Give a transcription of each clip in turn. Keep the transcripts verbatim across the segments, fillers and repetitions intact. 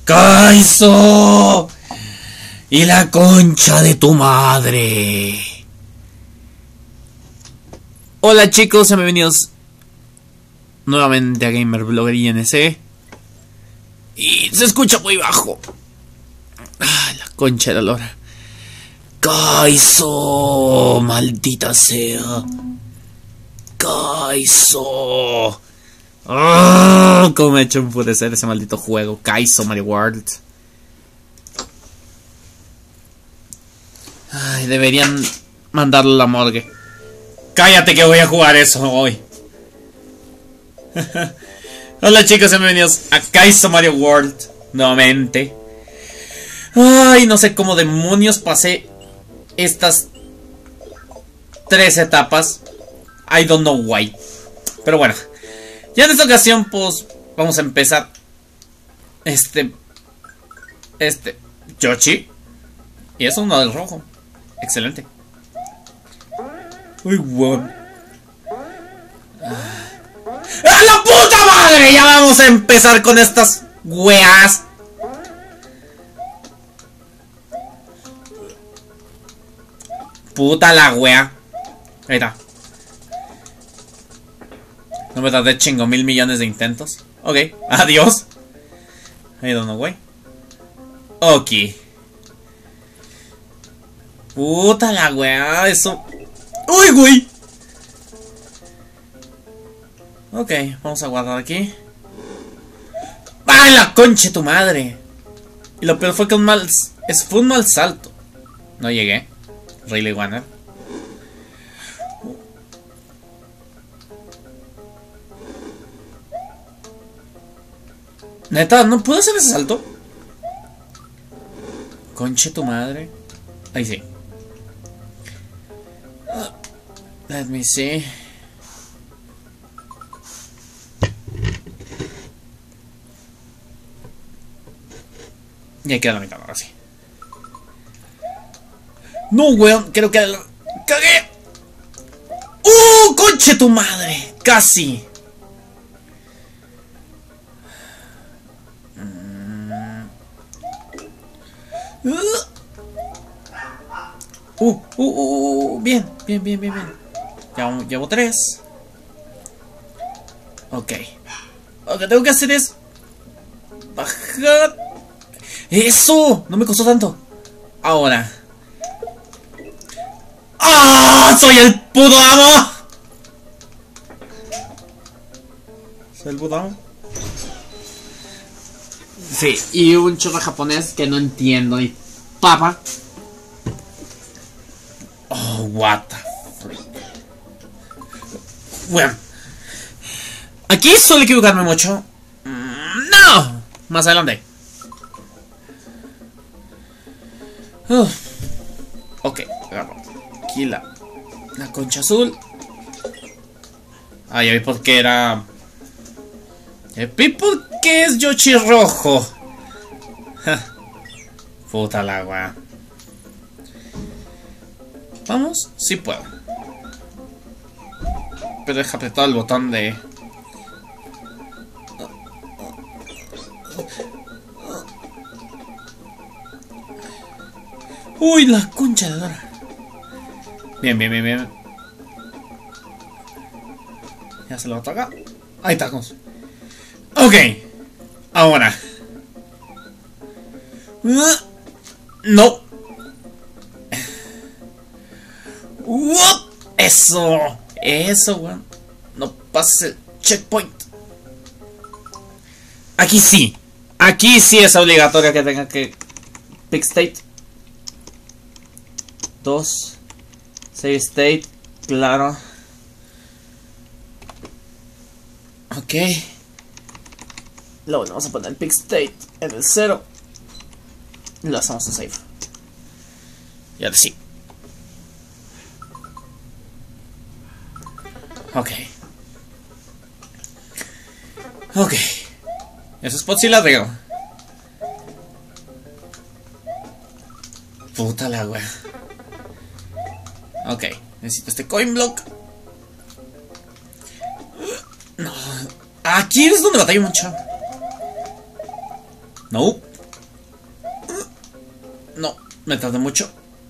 ¡Kaizo! Y la concha de tu madre. Hola chicos, bienvenidos nuevamente a Gamer Blogger I N C. Y se escucha muy bajo. Ah, la concha de la lora. Kaizo, maldita sea. Kaizo. Oh, cómo me ha hecho enfurecer ese maldito juego. Kaizo Mario World. Ay, deberían mandarlo a la morgue. Cállate que voy a jugar eso hoy. Hola chicos, bienvenidos a Kaizo Mario World nuevamente. Ay, no sé cómo demonios pasé estas tres etapas. I don't know why. Pero bueno, ya en esta ocasión pues vamos a empezar. Este Este Yoshi. Y es uno del rojo. Excelente. Uy, wow. ¡A la puta madre! Ya vamos a empezar con estas weas. Puta la wea. Ahí está. No me tardé chingo mil millones de intentos. Ok, adiós. I don't know why. Ok. Puta la wea, eso. ¡Uy, güey! Ok, vamos a guardar aquí. ¡Ay, la concha de tu madre! Y lo peor fue que un mal... Es, fue un mal salto. No llegué. Really wanna. Neta, ¿no puedo hacer ese salto? Concha de tu madre. Ahí sí. Let me see. Ya queda la mitad, ahora sí. No, weón, creo que... ¡Cagué! ¡Uh! ¡Conche tu madre! ¡Casi! Uh, uh, uh, uh, bien, bien, bien, bien, bien. Ya llevo tres. Ok. Lo que tengo que hacer es bajar. ¡Eso! No me costó tanto. Ahora. ¡Ah! ¡Soy el puto amo! ¿Soy el puto amo? Sí, y un chorro japonés que no entiendo ni papa. Oh, what the freak. Bueno, aquí suele equivocarme mucho. ¡No! Más adelante. Uh. Ok, agarro aquí la, la concha azul. Ah, ya vi por qué era. Ya vi por qué es Yoshi rojo. Puta la agua. Vamos, sí puedo. Pero deja apretado el botón de... Uy, la concha de Dora. Bien, bien, bien, bien. Ya se lo toca. Ahí está. Ok. Ahora. No. Eso. Eso, weón. No pases el checkpoint. Aquí sí. Aquí sí es obligatorio que tenga que... Pick state. Dos. Save state. Claro. Ok. Luego vamos a poner el pick state en el cero. Y lo hacemos en save. Y ahora sí. Ok. Ok. Esos spots sí la riego. Puta la wea. Ok. Necesito este coin block. No. Aquí es donde batallo mucho. No. No, me tardé mucho.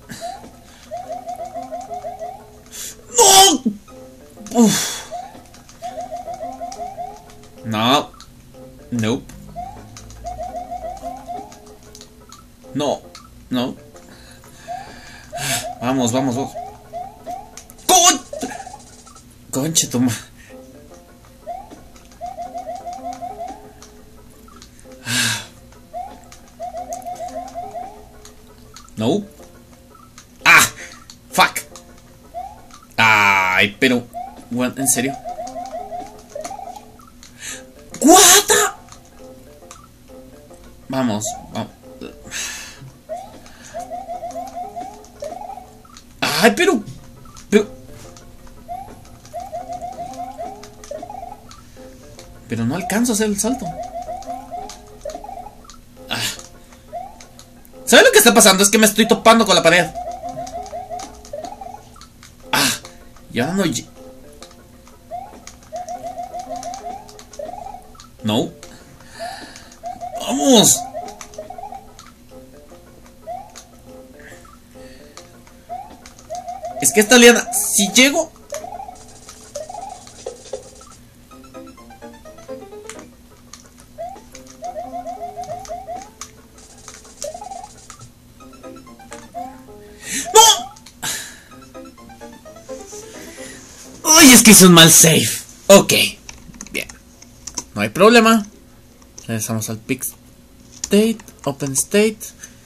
¡No! Uf. No. Nope. No. No. Vamos, vamos, vamos. ¡Con! Conche tu ma... No. Ah, fuck. Ay, pero... What? ¿En serio? What? Vamos, vamos. Ay, pero... Pero... Pero no alcanzo a hacer el salto. Ah. ¿Sabes lo que está pasando? Es que me estoy topando con la pared. Ah, ya no... No. Vamos. Es que esta liana, si llego... ¡No! Ay, es que hice un mal save. Ok. Bien. No hay problema. Regresamos al pick state. Open state.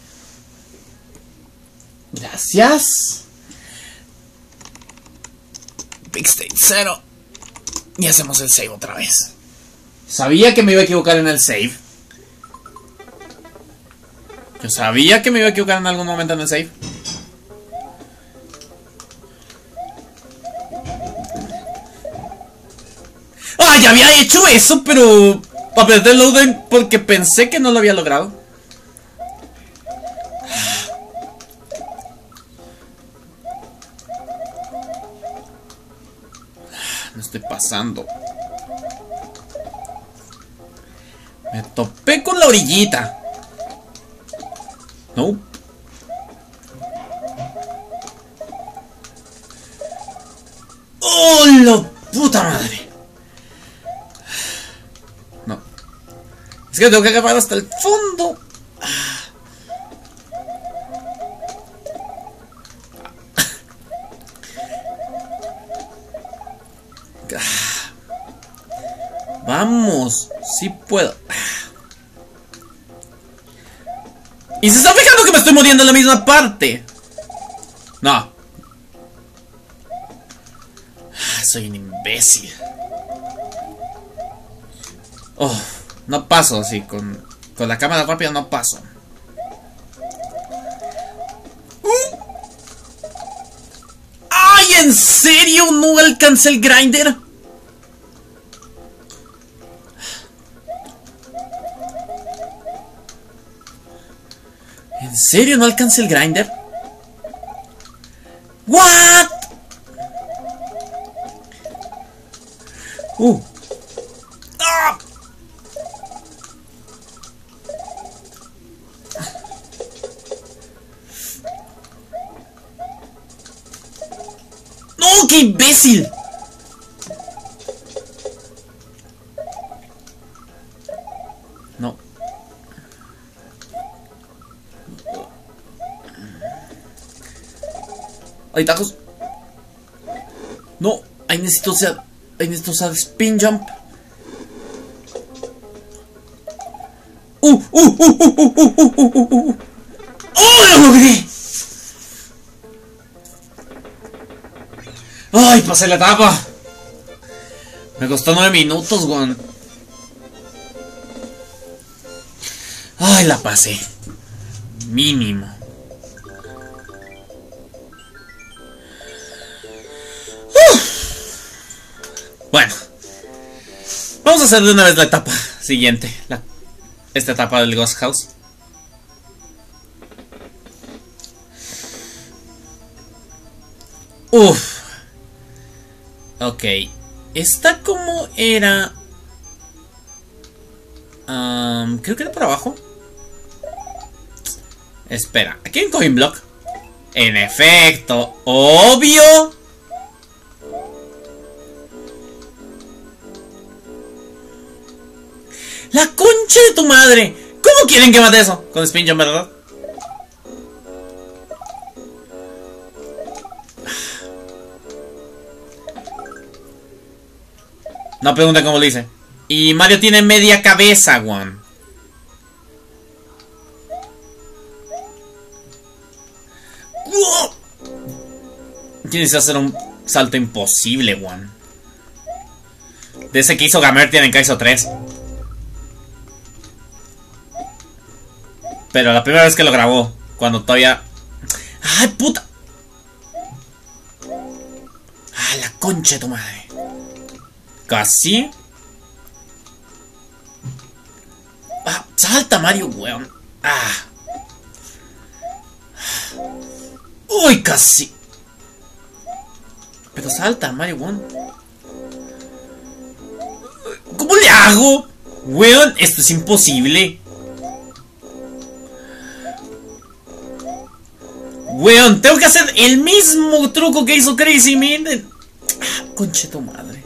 Gracias. Pick state cero. Y hacemos el save otra vez. Sabía que me iba a equivocar en el save. Yo sabía que me iba a equivocar en algún momento en el save. ¡Ah! Ya había hecho eso, pero... apreté el loading porque pensé que no lo había logrado. Me estoy pasando. Me topé con la orillita. No. ¡Oh, la puta madre! No. Es que tengo que acabar hasta el fondo. Vamos, sí puedo. Y se está fijando que me estoy muriendo en la misma parte. No. Soy un imbécil. Oh, no paso así, con, con la cámara rápida no paso. Uh. ¡Ay, en serio! ¿No alcancé el grinder? ¿En serio no alcancé el grinder? ¿What? Uh. ¡Ah! ¡No! ¡Qué imbécil! No. Hay tajos. No, ahí necesito usar. Ahí necesito usar spin jump. Uh, uh, uh, uh, uh, uh, uh, uh, uh, uh. ¡Oh, lo logré! ¡Ay, pasé la etapa! Me costó nueve minutos, weón. ¡Ay, la pasé! Mínimo. Bueno, vamos a hacer de una vez la etapa siguiente, la, esta etapa del Ghost House. Uff. Ok, esta como era... Um, creo que era por abajo. Espera, ¿aquí hay un coin block? En efecto, obvio. La concha de tu madre. ¿Cómo quieren que mate eso? Con spin jump, ¿verdad? No pregunten cómo lo hice. Y Mario tiene media cabeza, Juan. Tienes que hacer un salto imposible, Juan. De ese que hizo Gamertian en Kaizo tres. Pero la primera vez que lo grabó, cuando todavía... ¡Ay, puta! ¡Ah, la concha de tu madre! Casi. ¡Ah, salta, Mario, weón! ¡Ah! ¡Uy, casi! Pero salta, Mario, weón. ¿Cómo le hago? Weón, esto es imposible. Weón, tengo que hacer el mismo truco que hizo Crazy Man. Ah, conche tu madre.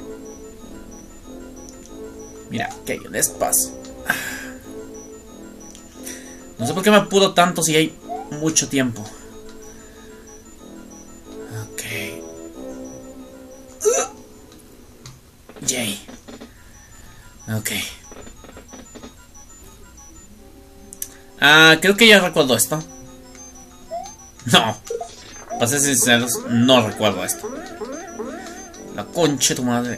Mira, que hay un espacio. Ah. No sé por qué me apuro tanto si hay mucho tiempo. Ok. Uh. Yay. Ok. Ah, creo que ya recuerdo esto. No. Para ser sinceros, no recuerdo esto. La concha de tu madre.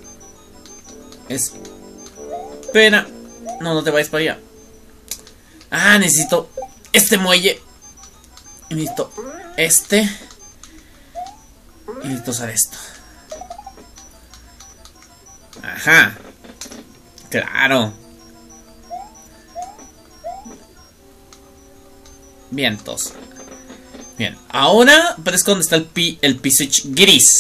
Espera. No, no te vayas para allá. Ah, necesito este muelle. Y necesito este. Y necesito usar esto. Ajá. Claro. Vientos. Bien, ahora parece donde está el P, el P-Switch gris.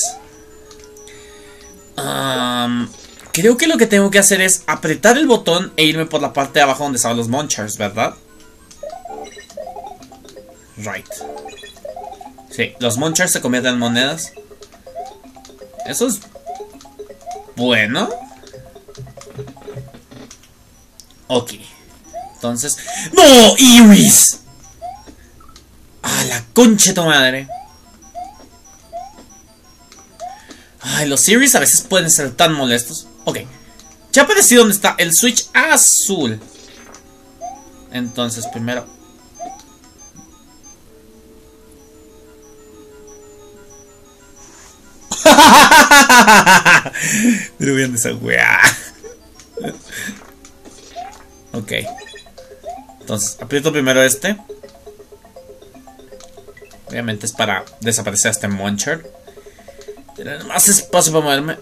Um, creo que lo que tengo que hacer es apretar el botón e irme por la parte de abajo donde estaban los Munchers, ¿verdad? Right. Sí, los Munchers se convierten en monedas. Eso es bueno. Ok. Entonces... ¡No! ¡Iris! ¡Ah, la concha de tu madre! Ay, los Iris a veces pueden ser tan molestos. Ok. Ya aparecí donde está el switch azul. Entonces, primero... Pero bien de esa weá. Ok. Entonces, aprieto primero este. Obviamente es para desaparecer a este Muncher. Tener más espacio para moverme.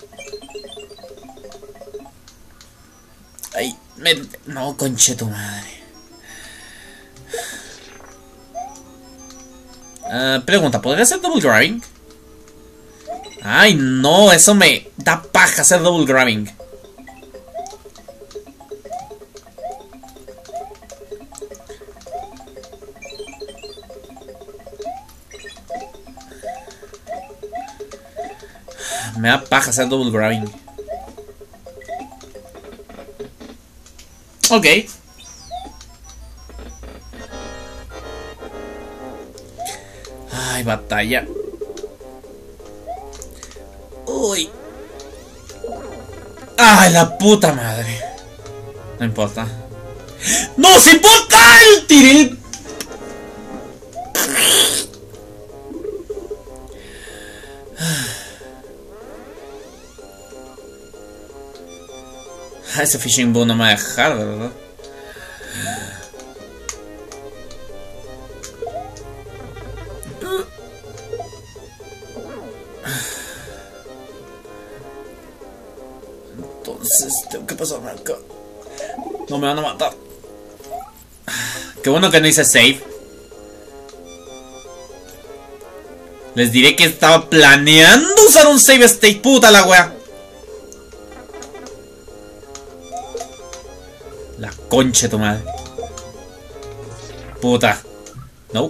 Ay, me... No, conche tu madre. Uh, pregunta, ¿podría hacer double grabbing? Ay, no, eso me da paja hacer double grabbing. Me da paja hacer double grabbing. Ok. Ay, batalla. Uy. Ay, la puta madre. No importa. ¡No se importa! ¡Tiré el... Ese fishing bow no me va a dejar, ¿verdad? Entonces tengo que pasarme acá. No me van a matar. Qué bueno que no hice save. Les diré que estaba planeando usar un save state. Puta la wea. La concha de tu madre. Puta. No.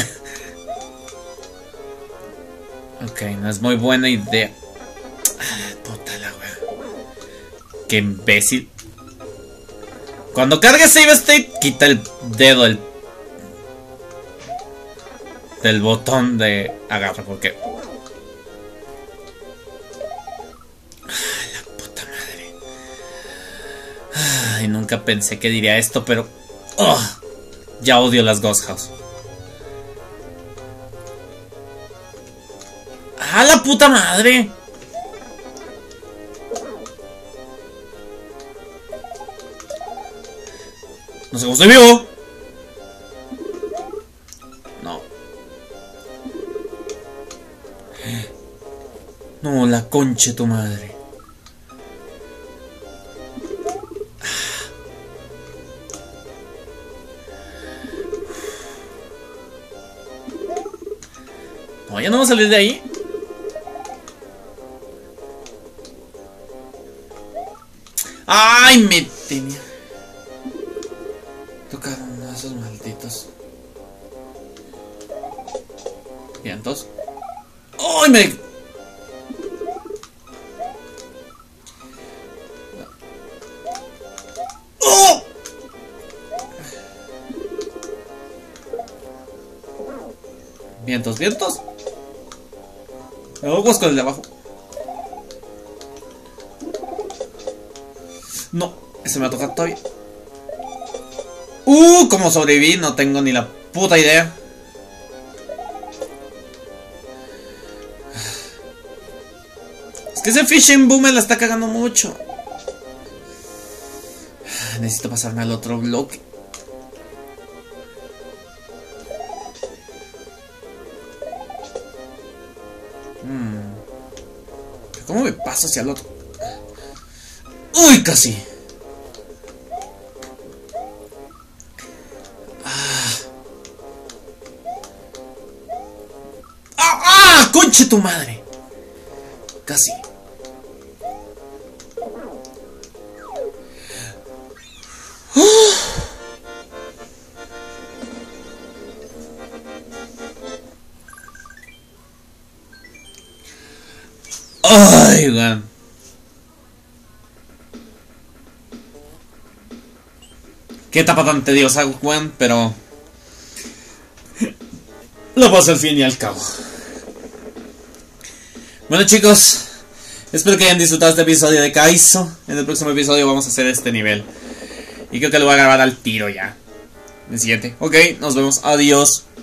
Ok, no es muy buena idea. Ah, puta la wea. Qué imbécil. Cuando cargue Save State, quita el dedo del, del botón de agarre, porque... Ah, la puta madre. Ay, nunca pensé que diría esto, pero... Oh, ya odio las Ghost House. ¡Ah, la puta madre! No sé cómo estoy vivo. No. No, la concha de tu madre. No, ya no vamos a salir de ahí. ¡Ay, me tenía! Tocaron uno de esos malditos vientos. ¡Ay, me! ¡Oh! Vientos, vientos. Aguas con el de abajo. No, ese me va a tocar todavía. Uh, ¿cómo sobreviví? No tengo ni la puta idea. Es que ese Fishing Boom me la está cagando mucho. Necesito pasarme al otro bloque. Hmm. ¿Cómo me paso hacia el otro? ¡Uy, casi! ¡Ah! ¡Ah! ¡Ah! ¡Conche tu madre! Casi. ¡Ay, weón! Qué etapa tan tediosa, weón, pero... lo paso al fin y al cabo. Bueno, chicos, espero que hayan disfrutado este episodio de Kaizo. En el próximo episodio vamos a hacer este nivel. Y creo que lo voy a grabar al tiro ya. El siguiente. Ok, nos vemos. Adiós.